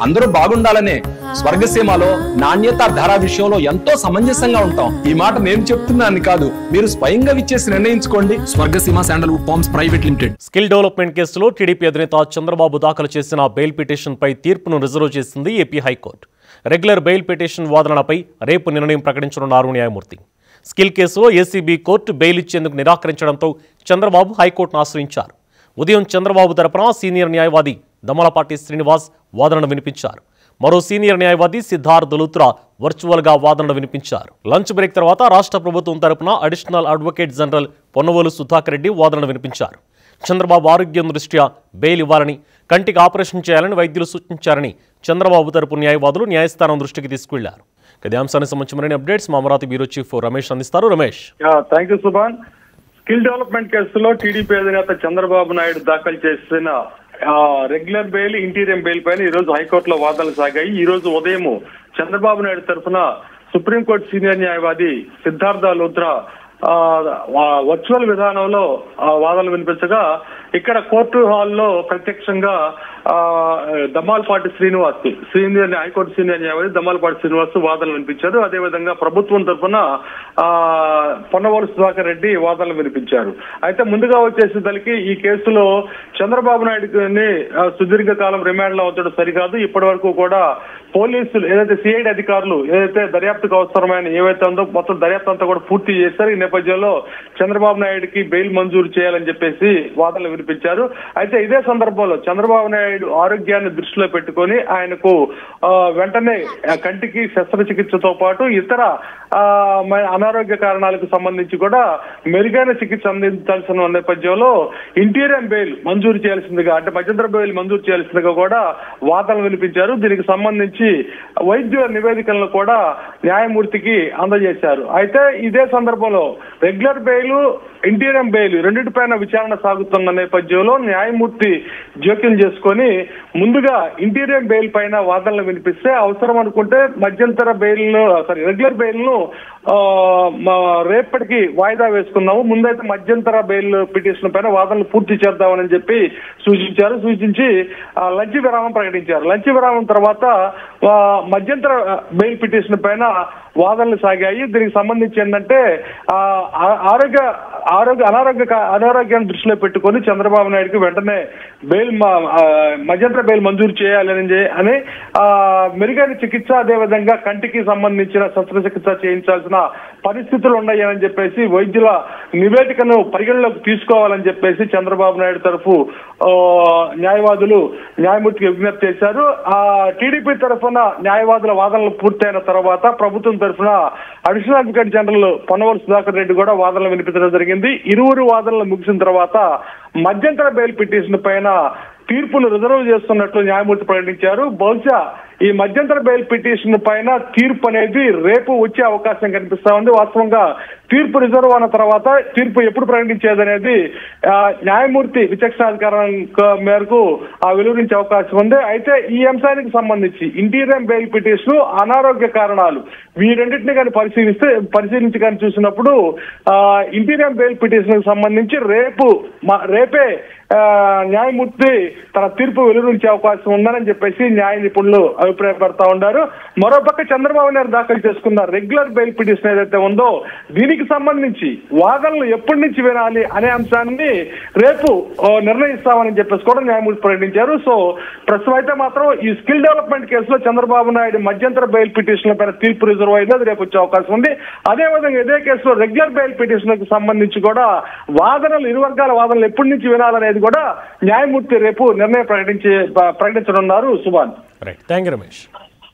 అందరూ బాగుండాలనే. స్వర్గసీమలో నాణ్యత ధర విషయంలో ఎంతో సమంజసంగా ఉంటాం. ఈ మాట నేను చెప్తున్నాను కాదు, మీరు స్వయంగా విచ్చేసి నిర్ణయించుకోండి. Swargaseema sandalwood farms private limited. Skill development కేసులో టీడీపీ అధినేత చంద్రబాబు దాఖలు చేసిన బెయిల్ పిటిషన్ పై తీర్పును రిజర్వ్ చేసింది AP high court. Regular bail petition వాదనలపై రేపు నిర్ణయం ప్రకటించనున్నారు న్యాయమూర్తి. స్కిల్ కేసులో ఏసీబీ కోర్టు బెయిల్ ఇచ్చేందుకు నిరాకరించడంతో చంద్రబాబు హైకోర్టును ఆశ్రయించారు. ఉదయం చంద్రబాబు తరపున సీనియర్ న్యాయవాది దమ్మలపాటి శ్రీనివాస్ వాదనను వినిపించారు. మరో సీనియర్ న్యాయవాది సిద్ధార్థ్ లూత్రా వర్చువల్గా వాదనలు వినిపించారు. లంచ్ బ్రేక్ తర్వాత రాష్ట్ర ప్రభుత్వం తరపున additional advocate general Ponnavolu Sudhakar Reddy వాదనలు వినిపించారు. చంద్రబాబు ఆరోగ్యం దృష్ట్యా బెయిల్ ఇవ్వాలని, కంటికి ఆపరేషన్ చేయాలని వైద్యులు సూచించారని చంద్రబాబు తరపు న్యాయవాదులు న్యాయస్థానం దృష్టికి తీసుకెళ్లారు. ఇదే అంశానికి సంబంధించిన అప్డేట్స్ మా అమరావతి బ్యూరో చీఫ్ రమేష్ అందిస్తారు. Ramesh. Thank you Subhan. Skill development కేసులో టీడీపీ అధినేత చంద్రబాబు నాయుడు దాఖలు చేసిన రెగ్యులర్ బెయిల్, ఇంటీరియం బెయిల్ పైన ఈ రోజు హైకోర్టులో వాదనలు సాగాయి. ఈ రోజు ఉదయం చంద్రబాబు నాయుడు తరఫున సుప్రీంకోర్టు సీనియర్ న్యాయవాది సిద్ధార్థ లూత్రా వర్చువల్ విధానంలో వాదనలు వినిపించగా, ఇక్కడ కోర్టు హాల్లో ప్రత్యక్షంగా దమ్మాలపాటి శ్రీనివాస్, హైకోర్టు సీనియర్ న్యాయవాది దమ్మాలపాటి శ్రీనివాస్ వాదనలు వినిపించారు. అదేవిధంగా ప్రభుత్వం తరఫున పొన్నవోలు సుధాకర్ రెడ్డి వాదనలు వినిపించారు. అయితే ముందుగా వచ్చేసేసరికి ఈ కేసులో చంద్రబాబు నాయుడుని సుదీర్ఘకాలం రిమాండ్ లో ఉంచడం సరికాదు. ఇప్పటి వరకు కూడా పోలీసులు ఏదైతే సిఐడి అధికారులు ఏదైతే దర్యాప్తుకు అవసరమైన ఏవైతే ఉందో మొత్తం దర్యాప్తు అంతా కూడా పూర్తి చేశారు. ఈ నేపథ్యంలో చంద్రబాబు నాయుడుకి బెయిల్ మంజూరు చేయాలని చెప్పేసి వాదనలు వినిపించారు. అయితే ఇదే సందర్భంలో చంద్రబాబు నాయుడు ఆరోగ్యాన్ని దృష్టిలో పెట్టుకొని ఆయనకు వెంటనే కంటికి శస్త్రచికిత్సతో పాటు ఇతర అనారోగ్య కారణాలకు సంబంధించి కూడా మెరుగైన చికిత్స అందించాల్సిన నేపథ్యంలో ఇంటీరియం బెయిల్ మంజూరు చేయాల్సిందిగా, అంటే మధ్యంతర బెయిల్ మంజూరు చేయాల్సిందిగా కూడా వాదనలు వినిపించారు. దీనికి సంబంధించి వైద్యుల నివేదికలను కూడా న్యాయమూర్తికి అందజేశారు. అయితే ఇదే సందర్భంలో రెగ్యులర్ బెయిల్, ఇంటీరియం బెయిల్ రెండింటిపైన విచారణ సాగుతున్న నేపథ్యంలో న్యాయమూర్తి జోక్యం చేసుకొని ముందుగా ఇంటీరియం బెయిల్ పైన వాదనలు వినిపిస్తే, అవసరం అనుకుంటే మధ్యంతర బెయిల్ రెగ్యులర్ బెయిల్ ను రేపటికి వాయిదా వేసుకున్నాము, ముందైతే మధ్యంతర బెయిల్ పిటిషన్ పైన వాదనలు పూర్తి చేద్దామని చెప్పి సూచించి లంచ్ విరామం ప్రకటించారు. లంచ్ విరామం తర్వాత మధ్యంతర బెయిల్ పిటిషన్ పైన వాదనలు సాగాయి. దీనికి సంబంధించి ఏంటంటే అనారోగ్యాన్ని దృష్టిలో పెట్టుకొని చంద్రబాబు నాయుడుకి వెంటనే బెయిల్ మధ్యంతర బెయిల్ మంజూరు చేయాలని మెరుగైన చికిత్స, అదేవిధంగా కంటికి సంబంధించిన శస్త్రచికిత్స చేయించాల్సిన పరిస్థితులు ఉన్నాయని చెప్పేసి వైద్యుల నివేదికను పరిగణలోకి తీసుకోవాలని చెప్పేసి చంద్రబాబు నాయుడు తరఫు న్యాయవాదులు న్యాయమూర్తికి విజ్ఞప్తి చేశారు. టీడీపీ తరఫున న్యాయవాదుల వాదనలు పూర్తయిన తర్వాత ప్రభుత్వం తరఫున additional advocate general Ponnavolu Sudhakar Reddy కూడా వాదనలు వినిపించడం జరిగింది. ఇరువురు వాదనలు ముగిసిన తర్వాత మధ్యంతర బెయిల్ పిటిషన్ పైన తీర్పును రిజర్వ్ చేస్తున్నట్లు న్యాయమూర్తి ప్రకటించారు. బహుశా ఈ మధ్యంతర బెయిల్ పిటిషన్ పైన తీర్పు అనేది రేపు వచ్చే అవకాశం కనిపిస్తా ఉంది. వాస్తవంగా తీర్పు రిజర్వ్ అయిన తర్వాత తీర్పు ఎప్పుడు ప్రకటించేది అనేది న్యాయమూర్తి విచక్షణాధికారం మేరకు వెలువరించే అవకాశం ఉంది. అయితే ఈ అంశానికి సంబంధించి ఇంటీరియం బెయిల్ పిటిషన్, అనారోగ్య కారణాలు వీరెండింటిని కానీ పరిశీలించి కానీ చూసినప్పుడు ఇంటీరియం బెయిల్ పిటిషన్ కి సంబంధించి రేపే న్యాయమూర్తి తన తీర్పు వెలువరించే అవకాశం ఉందని చెప్పేసి న్యాయ నిపుణులు అభిప్రాయపడతా ఉన్నారు. మరోపక్క చంద్రబాబు నాయుడు దాఖలు చేసుకున్న రెగ్యులర్ బెయిల్ పిటిషన్ ఏదైతే ఉందో దీనికి సంబంధించి వాదనలు ఎప్పటి నుంచి వినాలి అనే అంశాన్ని రేపు నిర్ణయిస్తామని చెప్పేసి కూడా న్యాయమూర్తి ప్రకటించారు. సో ప్రస్తుతం అయితే మాత్రం ఈ స్కిల్ డెవలప్మెంట్ కేసులో చంద్రబాబు నాయుడు మధ్యంతర బెయిల్ పిటిషన్ల పైన తీర్పు రిజర్వ్ అయింది, అది రేపు వచ్చే అవకాశం ఉంది. అదేవిధంగా ఇదే కేసులో రెగ్యులర్ బెయిల్ పిటిషన్ కి సంబంధించి కూడా వాదనలు, ఇరు వర్గాల వాదనలు ఎప్పటి నుంచి వినాలనేది కూడా న్యాయమూర్తి రేపు నిర్ణయం ప్రకటించనున్నారు. సుభాన్. Thank you Ramesh.